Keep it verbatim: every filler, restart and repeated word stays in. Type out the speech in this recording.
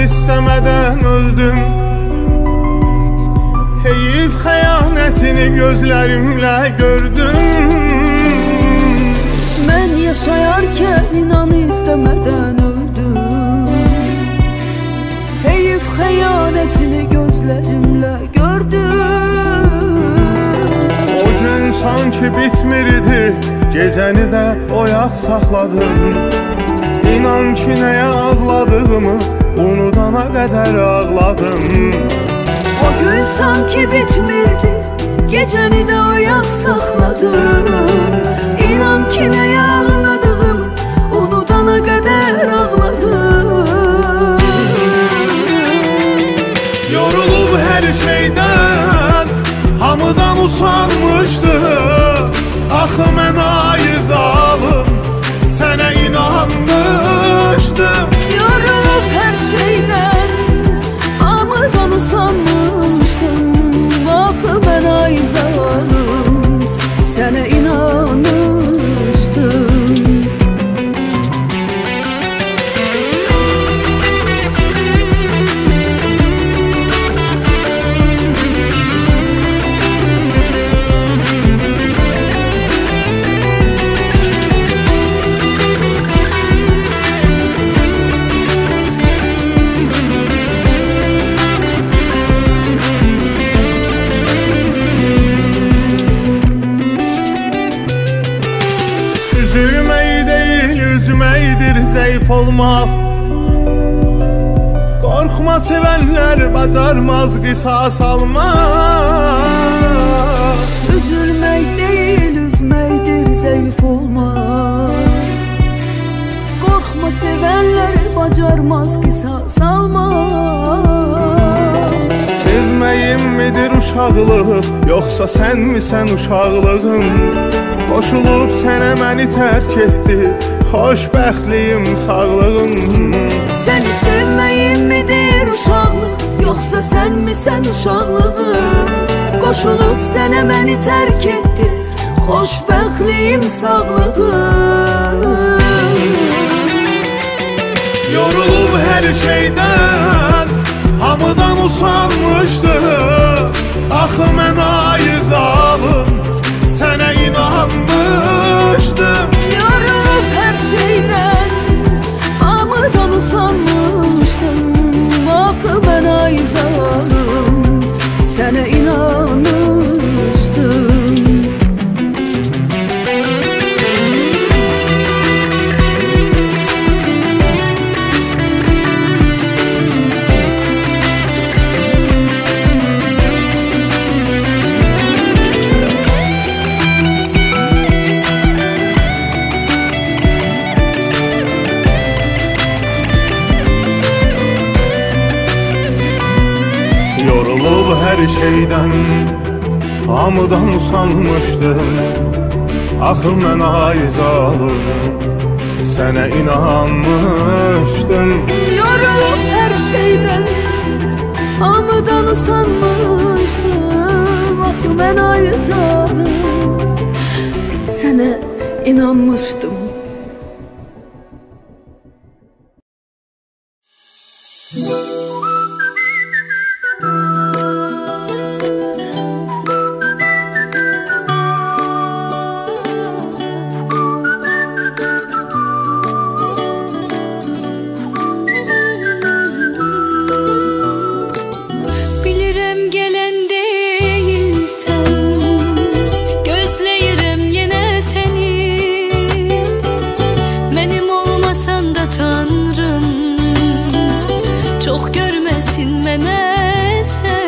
istemeden öldüm. Heyif xəyanətini gözlerimle gördüm. Ben yaşayarken inan istemeden öldüm. Heyif xəyanətini gözlerimle gördüm. O gün sanki bitmirdi, gecəni də oyaq saxladım. İnan ki nəyə ağladığımı unudana qədər ağladım. O gün sanki bitmirdi, gecəni də oyaq saxladım. İnan ki nəyə ağladığımı unudana qədər ağladım. Yorulub hər şeydən, hamıdan usanmışdı. Axı mən ayı zalım, sənə inanmışdım. Yorulub hər şeydən, hamıdan usanmışdım. Axı mən ay zalım, sənə inanmışdım. Üzülmək deyil, üzməkdir zəif olmaq. Qorxma sevənlər bacarmaz qisas almaq. Üzülmək deyil, üzməkdir zəif olmaq. Qorxma sevənlər bacarmaz qisas almaq. Sevməyim midir uşaqlıq, yoxsa sən misən uşaqlığım? Qoşulub sənə məni tərk etdi, xoşbəxtliyim, sağlığım. Səni sevməyim midir uşaqlıq, yoxsa sən misən uşaqlığım? Qoşulub sənə məni tərk etdi, xoşbəxtliyim, sağlığım. Yorulub hər şeydən, hamıdan usanmışdı. Axı mən ayı zalım, sənə inanmışdım. Yorulub hər şeydən, hamıdan usanmışdım. Axı mən ay zalım, sənə inanmışdım. Yorulub hər şeydən, hamıdan usanmışdım. Axı mən ay zalım, sənə inanmışdım. Yorulub hər şeydən, hamıdan usanmışdım. Axı mən ay zalım, sənə inanmışdım. Çox görməsin mənə sən.